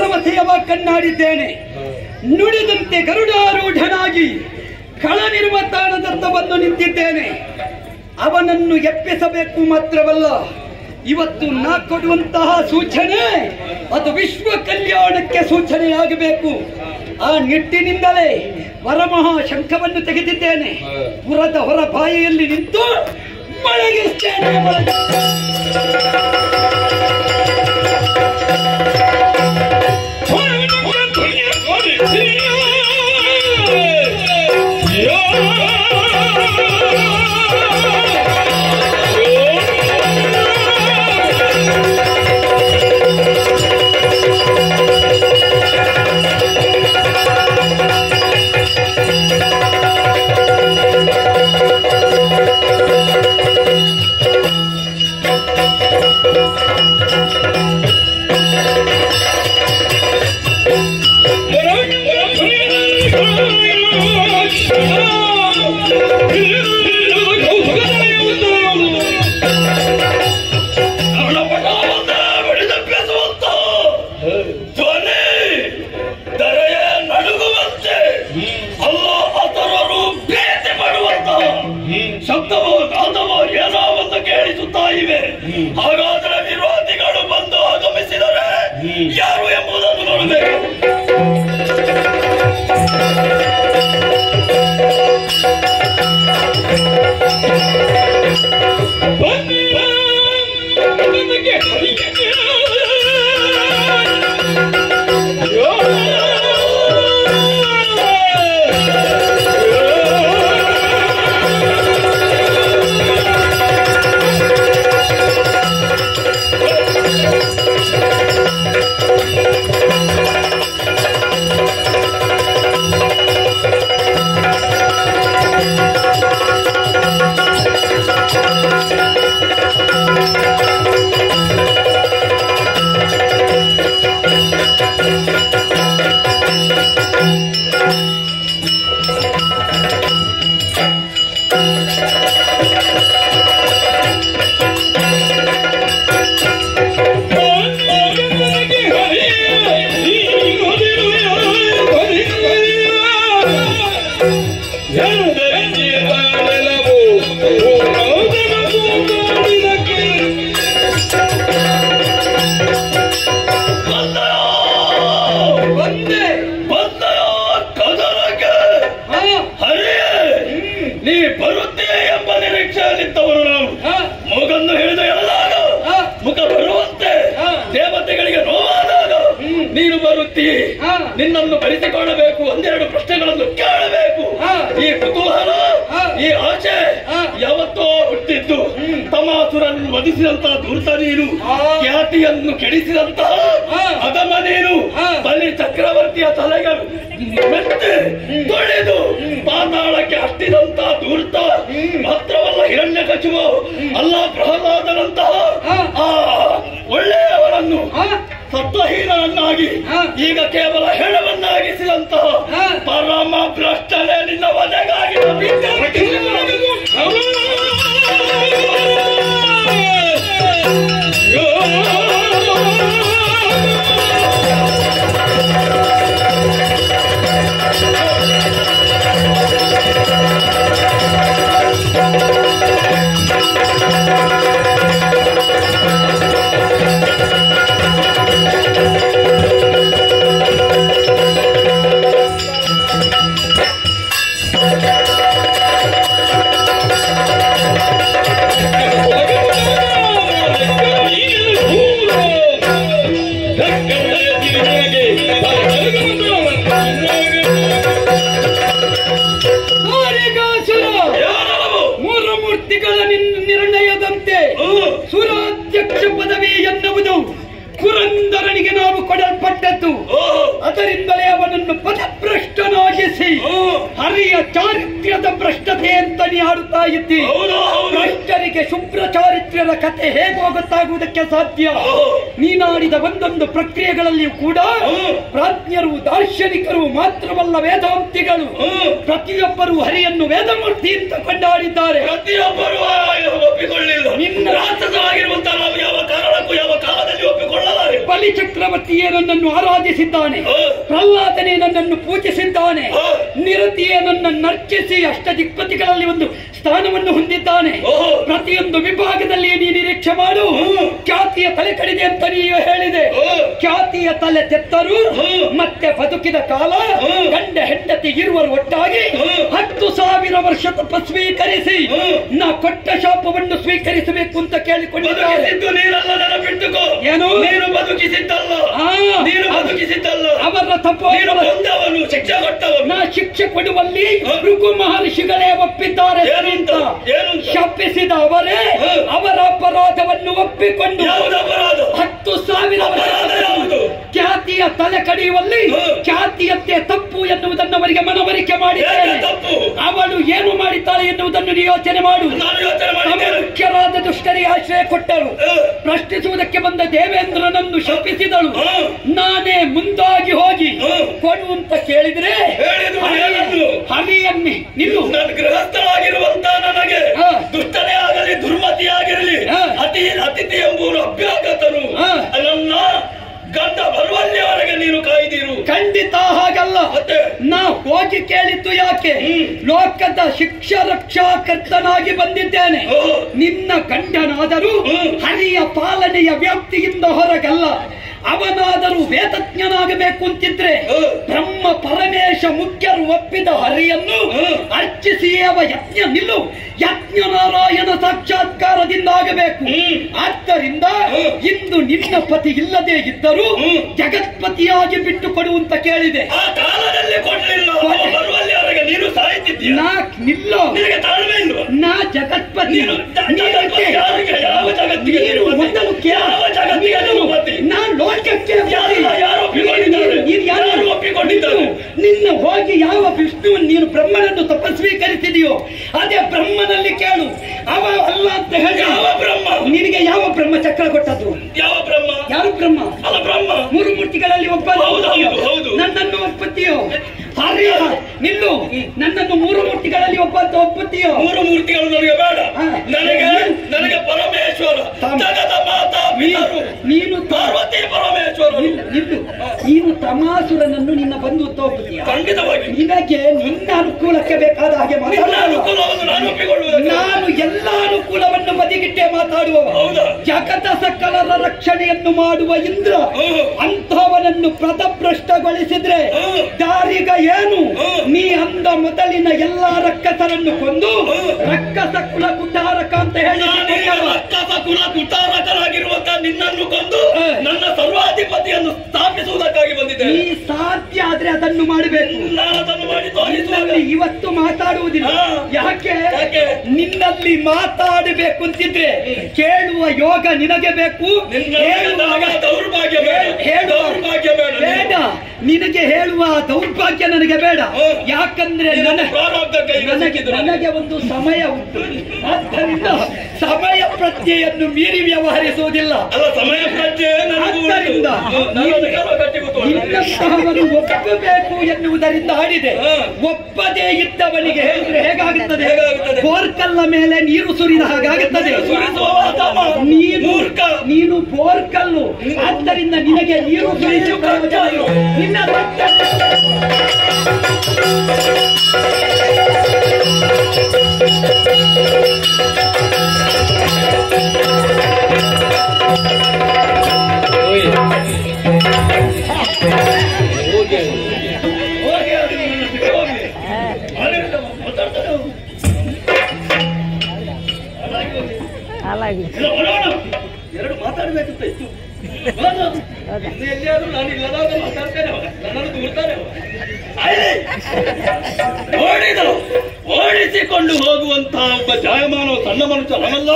ಭರವಸೆಯವ ಕಣ್ಣಾಡಿದ್ದೇನೆ. ನುಡಿದಂತೆ ಗರುಡಾರೂಢನಾಗಿ ಕಳನಿರ್ವತಾಣದತ್ತ ಬಂದು ನಿಂತಿದ್ದೇನೆ. ಅವನನ್ನು ಎಪ್ಪಿಸಬೇಕು ಮಾತ್ರವಲ್ಲ, ಇವತ್ತು ನಾ ಕೊಡುವಂತಹ ಸೂಚನೆ ಅದು ವಿಶ್ವ ಕಲ್ಯಾಣಕ್ಕೆ ಸೂಚನೆಯಾಗಬೇಕು. ಆ ನಿಟ್ಟಿನಿಂದಲೇ ವರಮಹಾಶಂಖವನ್ನು ತೆಗೆದಿದ್ದೇನೆ. ಪುರದ ಹೊರ ಬಾಯಿಯಲ್ಲಿ ನಿಂತು ಮಳಗಿಸ್ತೇನೆ. ಶಬ್ದವೋ ನಾದವೋ ಏನೋ ಒಂದು ಕೇಳಿಸುತ್ತಾ ಇವೆ. ಹಾಗಾದರೆ ವಿರೋಧಿಗಳು ಬಂದು ಆಗಮಿಸಿದರೆ ಯಾರು ಎಂಬುದನ್ನು ನೋಡಬೇಕು. ನಿನ್ನನ್ನು ಬರಿಸಿಕೊಳ್ಳಬೇಕು, ಒಂದೆರಡು ಪ್ರಶ್ನೆಗಳನ್ನು ಕೇಳಬೇಕು. ಈ ಕುತೂಹಲ, ಈ ಆಸೆ ಯಾವತ್ತೋ ಹುಟ್ಟಿದ್ದು. ತಮಾಸುರನ್ನು ವಧಿಸಿದಂತಹ ಧೂರ್ತ ನೀನು, ಖ್ಯಾತಿಯನ್ನು ಕೆಡಿಸಿದಂತಹ ಅಧಮ ನೀನು, ಬಲಿ ಚಕ್ರವರ್ತಿಯ ತಲೆಗೆ ಮೆತ್ತೆ ತೊಳೆದು ಪಾತಾಳಕ್ಕೆ ಹತ್ತಿದಂತಹ ಧೂರ್ತ ಮಾತ್ರವಲ್ಲ, ಹಿರಣ್ಯಕಶಿಪು ಅಲ್ಲ ಪ್ರಹ್ಲಾದನಂತಹ ಆ ಒಳ್ಳೆಯವರನ್ನು ಸತ್ವಹೀನನ್ನಾಗಿ ಈಗ ಕೇವಲ ಹೆಣವನ್ನಾಗಿಸಿದಂತಹ ಪರಮ ಭ್ರಷ್ಟನೇ ನಿನ್ನ ವಧೆಗಾಗಿ ಸುರಾಧ್ಯಕ್ಷ ಪದವಿ ಎನ್ನುವುದು ಪುರಂದರನಿಗೆ ನಾವು ಕೊಡಲ್ಪಟ್ಟದ್ದು. ಅದರಿಂದಲೇ ಅವನನ್ನು ಪದಭ್ರಷ್ಟನಾಗಿಸಿ ಹರಿಯ ಚಾರಿತ್ರ್ಯದ ಭ್ರಷ್ಟತೆ ಅಂತ ನೀ ಆಡುತ್ತಾ ಇದ್ದಿ. ಭ್ರಷ್ಟರಿಗೆ ಶುಭ್ರ ಚಾರಿತ್ರ್ಯದ ಕಥೆ ಹೇಗೆ ಗೊತ್ತಾಗುವುದಕ್ಕೆ ಸಾಧ್ಯ? ನೀನಾಡಿದ ಒಂದೊಂದು ಪ್ರಕ್ರಿಯೆಗಳಲ್ಲಿಯೂ ಕೂಡ ಪ್ರಾಜ್ಞರು, ದಾರ್ಶನಿಕರು ಮಾತ್ರವಲ್ಲ ವೇದಾಂತಿಗಳು ಪ್ರತಿಯೊಬ್ಬರು ಹರಿಯನ್ನು ವೇದಮೂರ್ತಿ ಅಂತ ಕೊಂಡಾಡಿದ್ದಾರೆ. ಪ್ರತಿಯೊಬ್ಬರು ಒಪ್ಪಿಕೊಳ್ಳಿಲ್ಲ. ನಿನ್ನ ರಾಕ್ಷಸವಾಗಿರುವಂತಹ ನಾವು ಯಾವ ಕಾರಣಕ್ಕೂ ಯಾವ ಕಾಲದಲ್ಲಿ ಒಪ್ಪಿಕೊಳ್ಳಲಾರೆ. ಬಲಿ ಚಕ್ರವರ್ತಿಯೇ ನನ್ನನ್ನು ಆರಾಧಿಸಿದ್ದಾನೆ, ಪ್ರಹ್ಲಾದನೇ ನನ್ನನ್ನು ಪೂಜಿಸಿದ್ದಾನೆ, ನಿರತಿಯೇ ನನ್ನನ್ನು ನರ್ಚಿಸಿ ಅಷ್ಟದಿಕ್ಪತಿಗಳಲ್ಲಿ ಒಂದು ಸ್ಥಾನವನ್ನು ಹೊಂದಿದ್ದಾನೆ. ಪ್ರತಿಯೊಂದು ವಿಭಾಗದಲ್ಲಿ ನೀ ನಿರೀಕ್ಷೆ ಮಾಡು. ಖ್ಯಾತಿಯ ತಲೆ ಕಡಿದೆ ಅಂತ ನೀವು ಹೇಳಿದೆ. ಖ್ಯಾತಿಯ ತಲೆ ತೆತ್ತರು ಮತ್ತೆ ಬದುಕಿದ ಕಾಲ ಗಂಡ ಹೆಂಡತಿ ಇರುವರು ಒಟ್ಟಾಗಿ 10,000 ವರ್ಷ ತಪ ಸ್ವೀಕರಿಸಿ ನಾ ಕೊಟ್ಟ ಶಾಪವನ್ನು ಸ್ವೀಕರಿಸಬೇಕು ಅಂತ ಕೇಳಿಕೊಂಡಿದ್ದಾರೆ. ಏನು ನೀನು ಬದುಕಿಸಿದ್ದಲ್ಲ, ನೀನು ಬದುಕಿಸಿದ್ದಲ್ಲ, ಅವರ ತಪ್ಪು ಶಿಕ್ಷೆ ಕೊಟ್ಟವನು. ನಾ ಶಿಕ್ಷೆ ಕೊಡುವಲ್ಲಿ ಭೃಗು ಮಹರ್ಷಿಗಳೇ ಒಪ್ಪಿದ್ದಾರೆ ಅಂತ ಶಪಿಸಿದ ಅವರೇ ಅವರ ಅಪರಾಧವನ್ನು ಒಪ್ಪಿಕೊಂಡು 10,000 ಖ್ಯಾತಿಯ ತಲೆ ಕಡಿಯುವಲ್ಲಿ ಖ್ಯಾತಿಯಂತೆ ತಪ್ಪು ಎನ್ನುವುದನ್ನು ಅವರಿಗೆ ಮನವರಿಕೆ ಮಾಡಿದ್ದೇನೆ. ಅವಳು ಏನು ಮಾಡಿದ್ದಾಳೆ ಎನ್ನುವುದನ್ನು ಯೋಚನೆ ಮಾಡು. ಮುಖ್ಯರಾದ ದುಷ್ಟರಿಗೆ ಆಶ್ರಯ ಕೊಟ್ಟಳು. ಪ್ರಶ್ನಿಸುವುದಕ್ಕೆ ಬಂದ ದೇವೇಂದ್ರನನ್ನು ಶಪಿಸಿದಳು. ನಾನೇ ಮುಂದಾಗಿ ಹೋಗಿ ಕೊಡು ಅಂತ ಕೇಳಿದ್ರೆ ಹರಿಯನ್ನೇ ನಿಲ್ಲು. ಗೃಹಸ್ಥರಾಗಿರುವಂತ ನನಗೆ ದುಷ್ಟನೇ ಆಗಲಿ ದುರ್ಮತಿಯಾಗಿರಲಿ ಅತಿಥಿ ಎಂಬುವರು ಅಭ್ಯಾಗತನು. ನನ್ನ ಗಂಡ ಬರುವಲ್ಲಿಯವರೆಗೆ ನೀನು ಕಾಯ್ದಿರು. ಖಂಡಿತ ಹಾಗಲ್ಲ. ನಾ ಹೋಗಿ ಕೇಳಿದ್ದು ಯಾಕೆ? ಲೋಕದ ಶಿಕ್ಷಾ ರಕ್ಷಾಕರ್ತನಾಗಿ ಬಂದಿದ್ದೇನೆ. ನಿನ್ನ ಗಂಡನಾದರೂ ಹರಿಯ ಪಾಲನೆಯ ವ್ಯಾಪ್ತಿಯಿಂದ ಹೊರಗಲ್ಲ. ಅವನಾದರೂ ವೇದಜ್ಞನಾಗಬೇಕು ಅಂತಿದ್ರೆ ಬ್ರಹ್ಮ ಪರಮೇಶ ಮುಖ್ಯರು ಒಪ್ಪಿದ ಹರಿಯನ್ನು ಅರ್ಚಿಸಿಯೇ ಅವ ಯಜ್ಞ ನಿಲ್ಲು. ಯಜ್ಞ ನಾರಾಯಣ ಸಾಕ್ಷಾತ್ಕಾರದಿಂದ ಆಗಬೇಕು. ಆದ್ದರಿಂದ ಇಂದು ನಿನ್ನ ಪತಿ ಇಲ್ಲದೆ ಇದ್ದರೂ ಜಗತ್ಪತಿಯಾಗಿ ಬಿಟ್ಟು ಕೊಡುವಂತ ಕೇಳಿದೆ. ಆ ಕಾಲದಲ್ಲಿ ಕೊಡಲಿಲ್ಲ, ಬರುವಲ್ಲಿಯವರೆಗೆ ನೀನು ಸಾಯ್ತಿದ್ದೀಯ. ನಾ ನಿಲ್ಲೋ, ನಿನಗೆ ತಾಳ್ಮೆ ಇಲ್ವಾ? ನಾ ಜಗತ್ಪತಿ. ಯಾವ ಜಗತ್ತಿಗೆ ಮೊದಲು ನಾನು ಲೋಕಕ್ಕೆ ಯಾರು ಒಪ್ಪಿಕೊಂಡಿದ್ದಾರೆ? ನಿನ್ನ ಹೋಗಿ ಯಾವ ವಿಷ್ಣುವನ್ನು ನೀನು ಬ್ರಹ್ಮನನ್ನು ತಪಸ್ವೀಕರಿಸಿದೆಯೋ ಅದೇ ಬ್ರಹ್ಮನಲ್ಲಿ ಕೇಳು. ಅವ ಅಲ್ಲ ಅಂತ ಹೇಳಿ ಯಾವ ಬ್ರಹ್ಮ? ನಿನಗೆ ಯಾವ ಬ್ರಹ್ಮ ಚಕ್ರ ಕೊಟ್ಟದ್ದು? ಯಾವ ಬ್ರಹ್ಮ? ಯಾರು ಬ್ರಹ್ಮ? ಅಲ್ಲ ಬ್ರಹ್ಮ ಮೂರು ಮೂರ್ತಿಗಳಲ್ಲಿ ಒಬ್ಬ. ನನ್ನನ್ನು ಒಪ್ಪುತ್ತೀಯೋ? ಹರಿಯ ನಿಲ್ಲು. ನನ್ನನ್ನು ಮೂರು ಮೂರ್ತಿಗಳಲ್ಲಿ ಒಪ್ಪುತ್ತೀಯೋ? ಮೂರು ಮೂರ್ತಿಗಳು ನನಗೆ ಬೇಡ. ನನಗೆ ಪರಮೇಶ್ವರ ಜಗದ ಮಾತಾ ನೀನು ಪಾರ್ವತಿ ಪರಮೇಶ್ವರ. ನಿಲ್ಲು. ನೀನು ತಮಾಸುರನನ್ನು ನಿನ್ನ ಬಂಧು ಒಪ್ಪುತ್ತೀಯ. ಖಂಡಿತವಾಗಿ ನಿನಗೆ ನಿನ್ನ ಅನುಕೂಲಕ್ಕೆ ಬೇಕಾದ ಹಾಗೆ ನಾನು ಎಲ್ಲ ಅನುಕೂಲವನ್ನು ಬದಿಗಿಟ್ಟೆ ಮಾತಾಡುವವ. ಜಗತ ಸಕಲರ ರಕ್ಷಣೆಯನ್ನು ಮಾಡುವ ಇಂದ್ರ ಅಂಥವನನ್ನು ಪದಭ್ರಷ್ಟಗೊಳಿಸಿದ್ರೆ ದಾರಿಗ ಏನು? ನೀ ಅಂದ ಮೊದಲಿನ ಎಲ್ಲಾ ರಕ್ಕಸರನ್ನು ಕೊಂದು ರಕ್ಕಸ ಕುಲ ಕುಟಾರಕ ಅಂತ ಹೇಳಿ ರಕ್ಕಸ ಕುಲ ಕುಟಾರಕರಾಗಿರುವಂತ ನಿನ್ನನ್ನು ಕೊಂದು ನನ್ನ ಸರ್ವಾಧಿಪತಿಯನ್ನು ಸ್ಥಾಪಿಸುವುದಕ್ಕಾಗಿ ಬಂದಿದೆ. ನೀ ಸಾಧ್ಯ ಆದ್ರೆ ಅದನ್ನು ಮಾಡಬೇಕು. ನಾನು ಅದನ್ನು ಮಾಡಿ ತೋರಿಸುವಾಗ ಇವತ್ತು ಮಾತಾಡುವುದಿಲ್ಲ. ಯಾಕೆ? ನಿನ್ನಲ್ಲಿ ಮಾತಾಡಬೇಕು ಅಂತಿದ್ರೆ ಕೇಳುವ ಯೋಗ ನಿನಗೆ ಬೇಕು. ದೌರ್ಭಾಗ್ಯ ಬೇಡ. ನಿನಗೆ ಹೇಳುವ ದೌರ್ಭಾಗ್ಯ ನನಗೆ ಬೇಡ. ಯಾಕಂದ್ರೆ ನನಗೆ ಒಂದು ಸಮಯ ಉಂಟು. ಆದ್ದರಿಂದ ಸಮಯ ಪ್ರಜ್ಞೆಯನ್ನು ಮೀರಿ ವ್ಯವಹರಿಸುವುದಿಲ್ಲ. ಸಮಯ ಪ್ರಜ್ಞೆ ನಿನ್ನಂತಹವರು ಒಪ್ಪಬೇಕು ಎನ್ನುವುದರಿಂದ ಆಡಿದೆ. ಒಪ್ಪದೇ ಇದ್ದವನಿಗೆ ಹೇಳಿದ್ರೆ ಹೇಗಾಗುತ್ತದೆ? ಬೋರ್ಕಲ್ಲ ಮೇಲೆ ನೀರು ಸುರಿದ ಹಾಗಾಗುತ್ತದೆ. ನೀನು ಬೋರ್ಕಲ್ಲು. ಆದ್ದರಿಂದ ನಿನಗೆ ನೀರು ಸುರಿದು ನಿನ್ನ ಎರಡು ಮಾತಾಡಬೇಕಂತ ಇತ್ತು. ಎಲ್ಲಿಯಾದ್ರೂ ನಾನು ಇಲ್ಲದಾಗ ಮಾತಾಡ್ತೇನೆ, ನನ್ನನ್ನು ದೂರ್ತಾರೆ. ಓಡಿಸಿಕೊಂಡು ಹೋಗುವಂತಹ ಒಬ್ಬ ಜಾಯಮಾನವ ಸಣ್ಣ ಮನುಷ್ಯ ನನ್ನಲ್ಲ.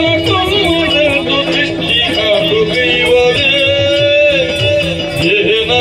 ದುಷ್ಟಮವನ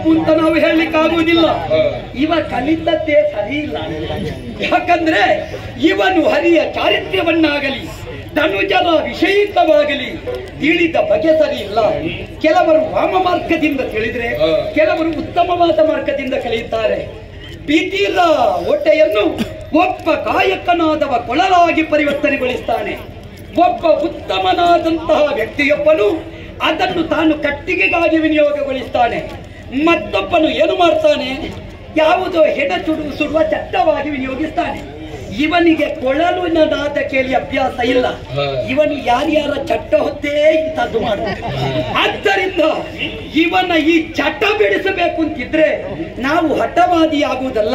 ತಪ್ಪು ಅಂತ ನಾವು ಹೇಳಲಿಕ್ಕಾಗುವುದಿಲ್ಲ. ಇವ ಕಲಿತದ್ದೇ ಸರಿ ಇಲ್ಲ. ಯಾಕಂದ್ರೆ ಇವನು ಹರಿಯ ಚಾರಿತ್ರ್ಯವನ್ನಾಗಲಿ ಧನುಜರ ವಿಷಯಿಕವಾಗಲಿ ತಿಳಿದ ಬಗೆ ಸರಿ ಇಲ್ಲ. ಕೆಲವರು ವಾಮ ಮಾರ್ಗದಿಂದ ತಿಳಿದ್ರೆ, ಕೆಲವರು ಉತ್ತಮವಾದ ಮಾರ್ಗದಿಂದ ಕಲಿಯುತ್ತಾರೆ. ಪಿಟೀಲ ಹೊಟ್ಟೆಯನ್ನು ಒಬ್ಬ ಗಾಯಕನಾದವ ಕೊಳಲಾಗಿ ಪರಿವರ್ತನೆಗೊಳಿಸ್ತಾನೆ. ಒಬ್ಬ ಉತ್ತಮನಾದಂತಹ ವ್ಯಕ್ತಿಯೊಬ್ಬನು ಅದನ್ನು ತಾನು ಕಟ್ಟಿಗೆಗಾಗಿ ವಿನಿಯೋಗಗೊಳಿಸ್ತಾನೆ. ಮತ್ತೊಬ್ಬನು ಏನು ಮಾಡ್ತಾನೆ, ಯಾವುದೋ ಹೆಣ ಸುಡುವ ಚಟ್ಟವಾಗಿ ವಿನಿಯೋಗಿಸ್ತಾನೆ. ಇವನಿಗೆ ಕೊಳಲಿನ ನಾದ ಕೇಳಿ ಅಭ್ಯಾಸ ಇಲ್ಲ. ಇವನು ಯಾರ್ಯಾರ ಚಟ್ಟ ಹೊತ್ತೇ ಇಂಥದ್ದು ಮಾಡ್ತಾನೆ. ಆದ್ದರಿಂದ ಇವನ ಈ ಚಟ ಬಿಡಿಸಬೇಕು ಅಂತಿದ್ರೆ ನಾವು ಹಠವಾದಿ ಆಗುವುದಲ್ಲ.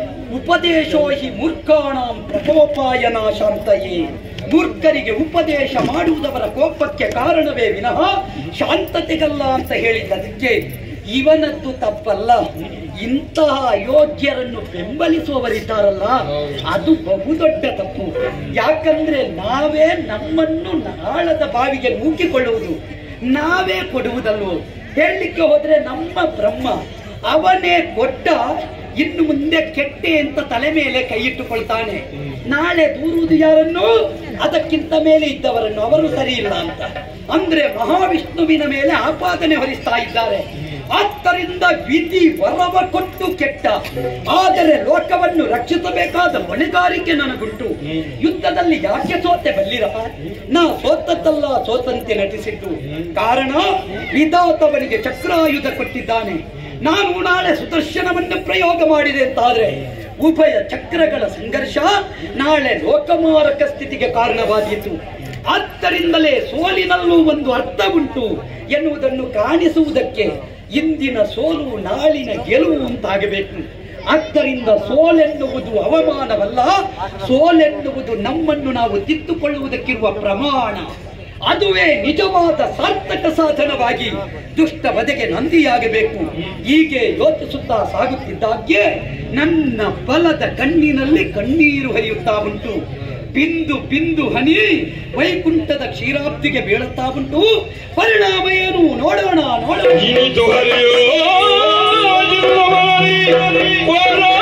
ಉಪದೇಶೋ ಹಿ ಮೂರ್ಖಾಣಾಂ ಪ್ರಕೋಪಾಯನ ಶಾಂತಯೇ. ಮೂರ್ಖರಿಗೆ ಉಪದೇಶ ಮಾಡುವುದವರ ಕೋಪಕ್ಕೆ ಕಾರಣವೇ ವಿನಃ ಶಾಂತತೆಗಲ್ಲ ಅಂತ ಹೇಳಿದ್ದಕ್ಕೆ ಇವನದ್ದು ತಪ್ಪಲ್ಲ. ಇಂತಹ ಅಯೋಗ್ಯರನ್ನು ಬೆಂಬಲಿಸುವವರಿದ್ದಾರಲ್ಲ, ಅದು ಬಹುದೊಡ್ಡ ತಪ್ಪು. ಯಾಕಂದ್ರೆ ನಾವೇ ನಮ್ಮನ್ನು ನಾಳದ ಬಾವಿಗೆ ನೂಕಿಕೊಳ್ಳುವುದು, ನಾವೇ ಕೊಡುವುದಲ್ವೋ. ಹೇಳಲಿಕ್ಕೆ ಹೋದ್ರೆ ನಮ್ಮ ಬ್ರಹ್ಮ ಅವನೇ ಕೊಟ್ಟ, ಇನ್ನು ಮುಂದೆ ಕೆಟ್ಟೆ ಅಂತ ತಲೆ ಮೇಲೆ ಕೈ ಇಟ್ಟುಕೊಳ್ತಾನೆ. ನಾಳೆ ದೂರುವುದು ಯಾರನ್ನು, ಅದಕ್ಕಿಂತ ಮೇಲೆ ಇದ್ದವರನ್ನು, ಅವರು ಸರಿ ಇಲ್ಲ ಅಂತ. ಅಂದ್ರೆ ಮಹಾವಿಷ್ಣುವಿನ ಮೇಲೆ ಆಪಾದನೆ ಹೊರಿಸ್ತಾ ಇದ್ದಾರೆ. ಆದ್ದರಿಂದ ವಿಧಿ ವರವ ಕೊಟ್ಟು ಕೆಟ್ಟ, ಆದರೆ ಲೋಕವನ್ನು ರಕ್ಷಿಸಬೇಕಾದ ಹೊಣೆಗಾರಿಕೆ ನನಗುಂಟು. ಯುದ್ಧದಲ್ಲಿ ಯಾಕೆ ಸೋತೆ ಬಲ್ಲಿರ, ನಾ ಸೋತದ್ದಲ್ಲ ಸೋತಂತೆ ನಟಿಸಿದ್ದು. ಕಾರಣ ವಿಧಾತವನಿಗೆ ಚಕ್ರಾಯುಧ ಕೊಟ್ಟಿದ್ದಾನೆ. ನಾನು ನಾಳೆ ಸುದರ್ಶನವನ್ನು ಪ್ರಯೋಗ ಮಾಡಿದೆ ಅಂತಾದ್ರೆ ಉಭಯ ಚಕ್ರಗಳ ಸಂಘರ್ಷ ನಾಳೆ ಲೋಕಮಾರಕ ಸ್ಥಿತಿಗೆ ಕಾರಣವಾದೀತು. ಆದ್ದರಿಂದಲೇ ಸೋಲಿನಲ್ಲೂ ಒಂದು ಅರ್ಥ ಉಂಟು ಎನ್ನುವುದನ್ನು ಕಾಣಿಸುವುದಕ್ಕೆ ಇಂದಿನ ಸೋಲು ನಾಳಿನ ಗೆಲುವು ಅಂತಾಗಬೇಕು. ಆದ್ದರಿಂದ ಸೋಲೆನ್ನುವುದು ಅವಮಾನವಲ್ಲ, ಸೋಲೆನ್ನುವುದು ನಮ್ಮನ್ನು ನಾವು ತಿದ್ದುಕೊಳ್ಳುವುದಕ್ಕಿರುವ ಪ್ರಮಾಣ. ಅದುವೇ ನಿಜವಾದ ಸಾರ್ಥಕ ಸಾಧನವಾಗಿ ದುಷ್ಟ ವಧೆಗೆ ನಂದಿಯಾಗಬೇಕು. ಹೀಗೆ ಯೋಚಿಸುತ್ತಾ ಸಾಗುತ್ತಿದ್ದಾಗೆ ನನ್ನ ಬಲದ ಕಣ್ಣಿನಲ್ಲಿ ಕಣ್ಣೀರು ಹರಿಯುತ್ತಾ ಉಂಟು. ಬಿಂದು ಬಿಂದು ಹನಿ ವೈಕುಂಠದ ಕ್ಷೀರಾಬ್ದಿಗೆ ಬೀಳುತ್ತಾ ಉಂಟು. ಪರಿಣಾಮ ಏನು ನೋಡೋಣ.